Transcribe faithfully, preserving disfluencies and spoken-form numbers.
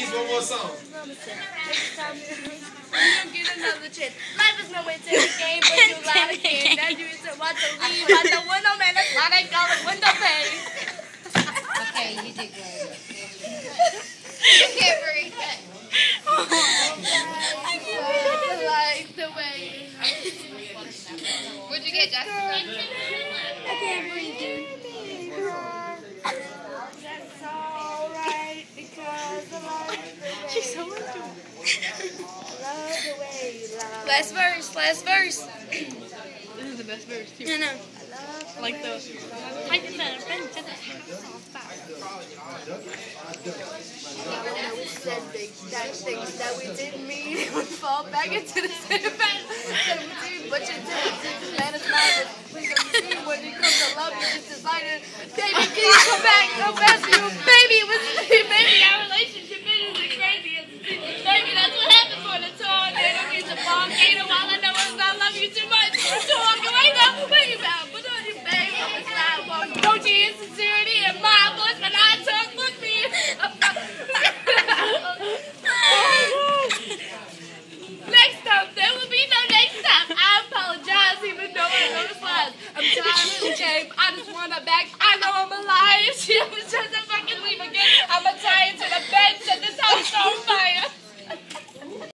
One more song. You get another chance. Life is no way to the game, but you lie again. Now you used to watch the leave out the window, man. That's why they call it window pane. Okay, you did good. You can't breathe. I can't like the way. What'd you get, Justin? I can't breathe. That's alright because I like the way. She's so into it. Love the way you love. Last verse, last verse. This is the best verse too. No, no. Like the Like the better friend to the house on fire. We said things, that things that we didn't mean, it would fall back into the same pattern that we did, but you didn't. Man, it's not we can see when you come to love, you just decided, baby, can you come back? I'm asking you, baby, it was, baby, our relationship is crazy. Baby, that's what happens when it's on. They don't need to volcano. All I know is I love you too much to walk away. No, baby, but don't you, baby, it's not one. Don't you hear sincerity in my voice when I talk? Look me. Next time, there will be no next time. I apologize, even though I know it's lies. I'm tired of the game. I just want her back. I know I'm alive. She was just a fucking leave again. I'm a tie into the bed. Set this house on fire.